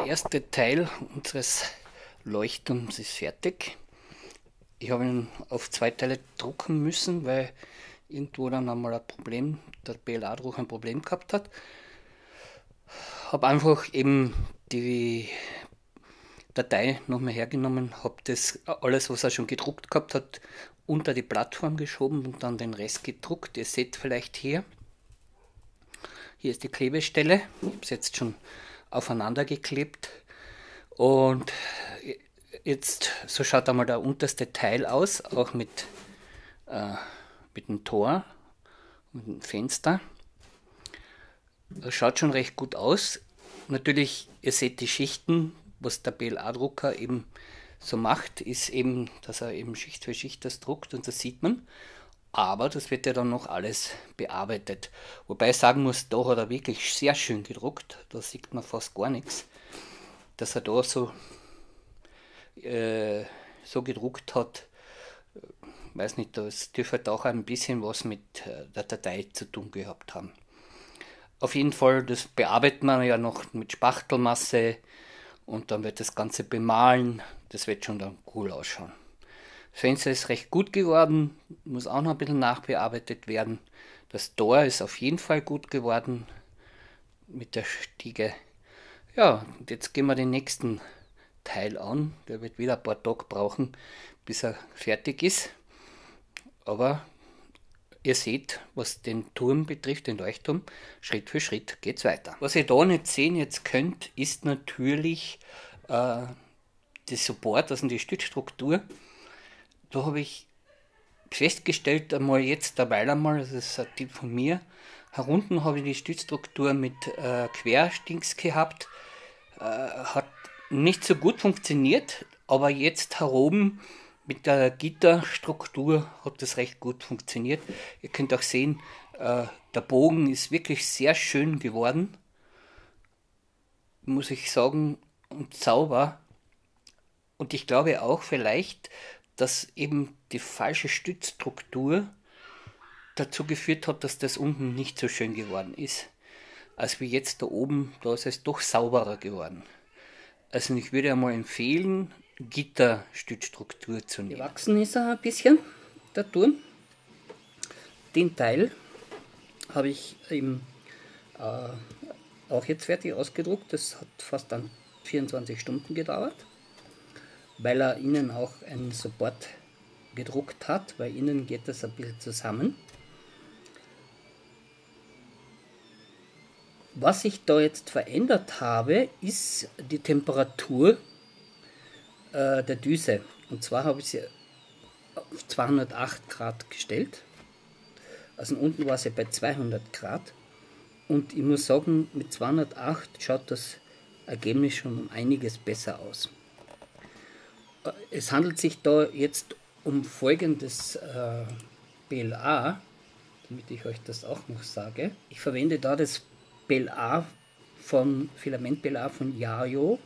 erste Teil unseres Leuchtturms ist fertig. Ich habe ihn auf zwei Teile drucken müssen, weil irgendwo dann einmal ein Problem, der PLA-Druck ein Problem gehabt hat. Habe einfach eben die Datei nochmal hergenommen, habe das alles, was er schon gedruckt gehabt hat, unter die Plattform geschoben und dann den Rest gedruckt. Ihr seht vielleicht hier ist die Klebestelle. Ich habe es jetzt schon aufeinander geklebt. Und jetzt, so schaut einmal der unterste Teil aus, auch mit dem Tor, mit dem Fenster. Das schaut schon recht gut aus. Natürlich, ihr seht die Schichten, was der PLA-Drucker eben so macht, ist eben, dass er eben Schicht für Schicht das druckt und das sieht man. Aber das wird ja dann noch alles bearbeitet. Wobei ich sagen muss, da hat er wirklich sehr schön gedruckt. Da sieht man fast gar nichts. Dass er da so gedruckt hat, weiß nicht, das dürfte auch ein bisschen was mit der Datei zu tun gehabt haben. Auf jeden Fall, das bearbeitet man ja noch mit Spachtelmasse und dann wird das Ganze bemalen. Das wird schon dann cool ausschauen. Das Fenster ist recht gut geworden, muss auch noch ein bisschen nachbearbeitet werden. Das Tor ist auf jeden Fall gut geworden mit der Stiege. Ja, und jetzt gehen wir den nächsten Teil an. Der wird wieder ein paar Tage brauchen, bis er fertig ist. Aber ihr seht, was den Turm betrifft, den Leuchtturm, Schritt für Schritt geht es weiter. Was ihr da nicht sehen jetzt könnt, ist natürlich das Support, also die Stützstruktur. Da habe ich festgestellt, einmal jetzt derweil einmal, das ist ein Tipp von mir, herunten habe ich die Stützstruktur mit Querstings gehabt, hat nicht so gut funktioniert, aber jetzt heroben mit der Gitterstruktur hat das recht gut funktioniert. Ihr könnt auch sehen, der Bogen ist wirklich sehr schön geworden, muss ich sagen, und sauber. Und ich glaube auch vielleicht, dass eben die falsche Stützstruktur dazu geführt hat, dass das unten nicht so schön geworden ist. Als wie jetzt da oben, da ist es doch sauberer geworden. Also ich würde einmal empfehlen, Gitterstützstruktur zu nehmen. Gewachsen ist er ein bisschen, der Turm. Den Teil habe ich eben auch jetzt fertig ausgedruckt. Das hat fast dann 24 Stunden gedauert, weil er innen auch einen Support gedruckt hat, weil innen geht das ein bisschen zusammen. Was ich da jetzt verändert habe, ist die Temperatur der Düse. Und zwar habe ich sie auf 208 Grad gestellt. Also unten war sie bei 200 Grad. Und ich muss sagen, mit 208 schaut das Ergebnis schon um einiges besser aus. Es handelt sich da jetzt um folgendes PLA, damit ich euch das auch noch sage. Ich verwende da das Filament PLA von Yayo.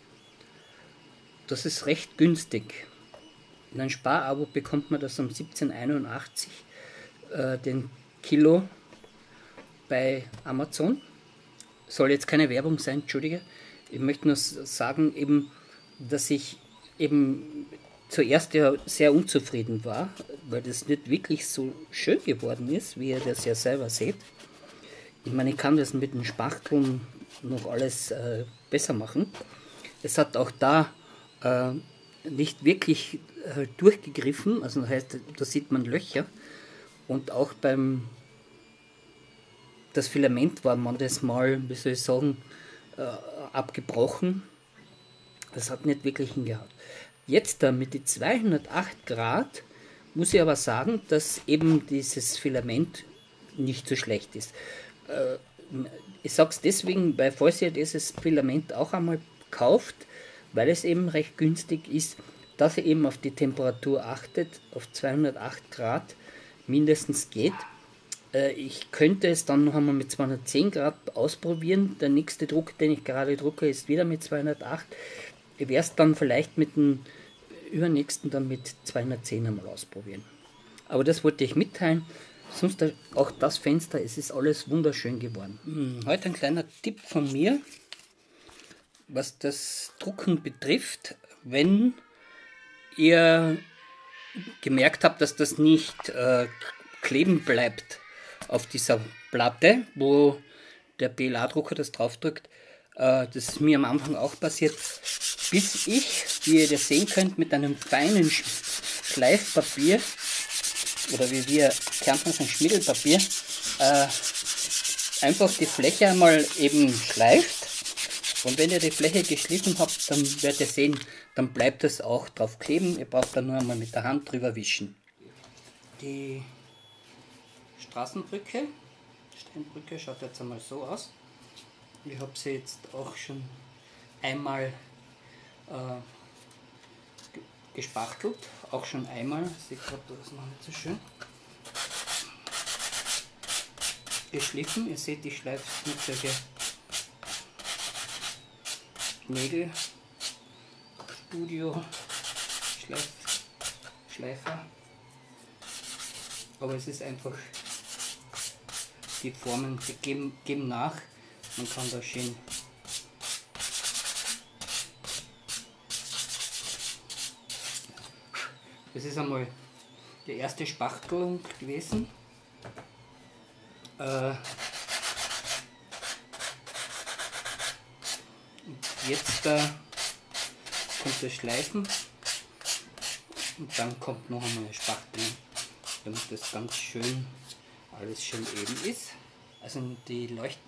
Das ist recht günstig. In einem Sparabo bekommt man das um 17,81 den Kilo bei Amazon. Soll jetzt keine Werbung sein, entschuldige. Ich möchte nur sagen, eben, dass ich eben zuerst ja sehr unzufrieden war, weil das nicht wirklich so schön geworden ist, wie ihr das ja selber seht. Ich meine, ich kann das mit den Spachteln noch alles besser machen. Es hat auch da nicht wirklich durchgegriffen, also das heißt, da sieht man Löcher und auch das Filament war manches Mal, wie soll ich sagen, abgebrochen. Das hat nicht wirklich hingehauen. Jetzt da mit die 208 Grad muss ich aber sagen, dass eben dieses Filament nicht so schlecht ist. Ich sage es deswegen, weil falls ihr dieses Filament auch einmal kauft, weil es eben recht günstig ist, dass ihr eben auf die Temperatur achtet, auf 208 Grad mindestens geht. Ich könnte es dann noch einmal mit 210 Grad ausprobieren. Der nächste Druck, den ich gerade drucke, ist wieder mit 208. Ich werde es dann vielleicht mit dem übernächsten dann mit 210 einmal ausprobieren. Aber das wollte ich mitteilen. Sonst auch das Fenster, es ist alles wunderschön geworden. Heute ein kleiner Tipp von mir. was das Drucken betrifft, wenn ihr gemerkt habt, dass das nicht kleben bleibt auf dieser Platte, wo der PLA-Drucker das draufdrückt. Das ist mir am Anfang auch passiert, bis ich, wie ihr das sehen könnt, mit einem feinen Schleifpapier oder wie wir Kärntner sagen, Schmiedelpapier, einfach die Fläche einmal eben schleift. Und wenn ihr die Fläche geschliffen habt, dann werdet ihr sehen, dann bleibt es auch drauf kleben. Ihr braucht dann nur einmal mit der Hand drüber wischen. Die Straßenbrücke, Steinbrücke, schaut jetzt einmal so aus. Ich habe sie jetzt auch schon einmal gespachtelt, auch schon einmal. Ich sehe gerade, das ist noch nicht so schön. Geschliffen, ihr seht, ich schleife mit solche Nägel, Studio, Schleifer, aber es ist einfach, die Formen, die geben nach, man kann da schön das ist einmal die erste Spachtelung gewesen. Jetzt kommt das Schleifen und dann kommt noch einmal eine Spachtelung, damit das ganz schön, alles schön eben ist. Also die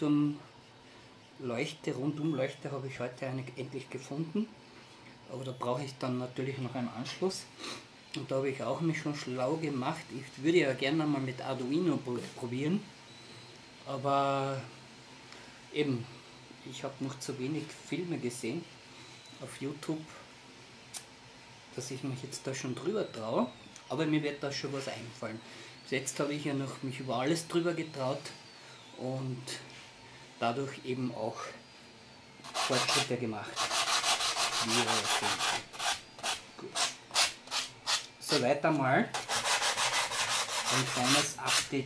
Rundumleuchte habe ich heute endlich gefunden, aber da brauche ich dann natürlich noch einen Anschluss. Und da habe ich auch mich schon schlau gemacht. Ich würde ja gerne mal mit Arduino probieren, aber eben, ich habe noch zu wenig Filme gesehen auf YouTube, dass ich mich jetzt da schon drüber traue, aber mir wird da schon was einfallen. Bis jetzt habe ich ja noch mich über alles drüber getraut und dadurch eben auch Fortschritte gemacht. Wie ihr seht. Gut. Soweit einmal ein kleines Update,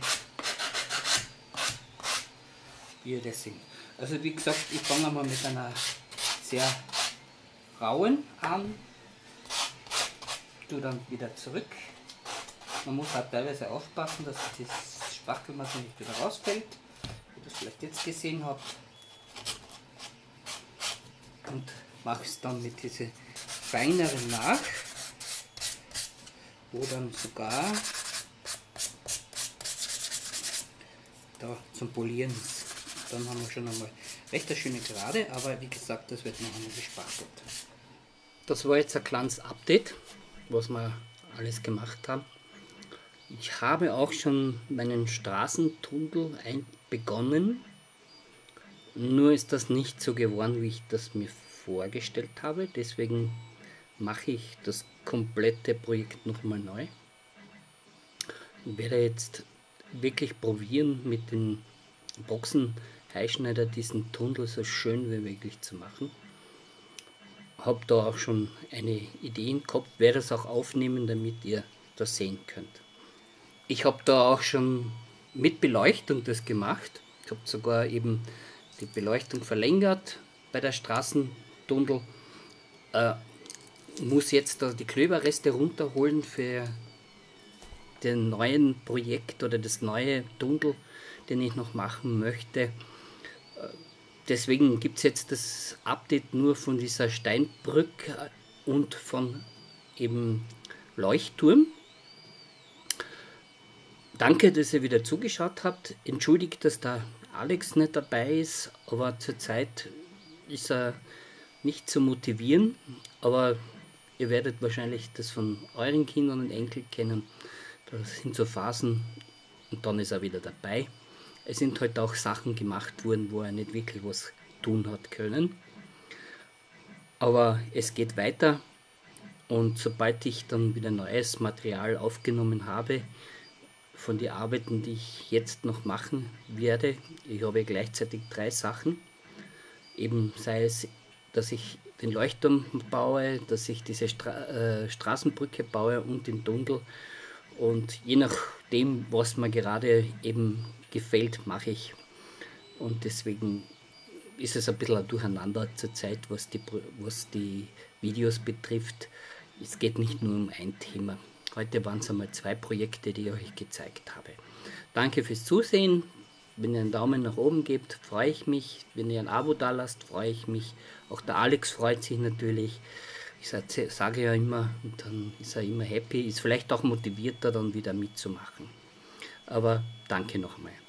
wie ihr das seht. Also wie gesagt, ich fange mal mit einer sehr rauen an, tue dann wieder zurück. Man muss auch teilweise aufpassen, dass das Spachtelmasse nicht wieder rausfällt, wie ihr das vielleicht jetzt gesehen habt. Und mache es dann mit diesen feineren nach, wo dann sogar da zum Polieren ist. Dann haben wir schon einmal recht eine schöne Gerade, aber wie gesagt, das wird noch einmal gespachtelt. Das war jetzt ein kleines Update, was wir alles gemacht haben. Ich habe auch schon meinen Straßentunnel begonnen, nur ist das nicht so geworden, wie ich das mir vorgestellt habe, deswegen mache ich das komplette Projekt nochmal neu. Ich werde jetzt wirklich probieren, mit den Boxenheilschneider diesen Tunnel so schön wie möglich zu machen. Habe da auch schon eine Idee im Kopf, werde das auch aufnehmen, damit ihr das sehen könnt. Ich habe da auch schon mit Beleuchtung das gemacht. Ich habe sogar eben die Beleuchtung verlängert bei der Straßentunnel. Muss jetzt da die Klöberreste runterholen für den neuen Projekt oder das neue Tunnel, den ich noch machen möchte. Deswegen gibt es jetzt das Update nur von dieser Steinbrücke und von eben Leuchtturm. Danke, dass ihr wieder zugeschaut habt. Entschuldigt, dass der Alex nicht dabei ist, aber zurzeit ist er nicht zu motivieren. Aber ihr werdet wahrscheinlich das von euren Kindern und Enkeln kennen. Das sind so Phasen und dann ist er wieder dabei. Es sind halt auch Sachen gemacht worden, wo er nicht wirklich was tun hat können. Aber es geht weiter und sobald ich dann wieder neues Material aufgenommen habe, von den Arbeiten, die ich jetzt noch machen werde, ich habe gleichzeitig 3 Sachen, eben sei es, dass ich den Leuchtturm baue, dass ich diese Straßenbrücke baue und den Tunnel, und je nachdem, was mir gerade eben gefällt, mache ich, und deswegen ist es ein bisschen ein Durcheinander zurzeit, was die Videos betrifft. Es geht nicht nur um ein Thema. Heute waren es einmal 2 Projekte, die ich euch gezeigt habe. Danke fürs Zusehen. Wenn ihr einen Daumen nach oben gebt, freue ich mich. Wenn ihr ein Abo da lasst, freue ich mich. Auch der Alex freut sich natürlich. Ich sage ja immer, und dann ist er immer happy, ist vielleicht auch motivierter, dann wieder mitzumachen. Aber danke nochmal.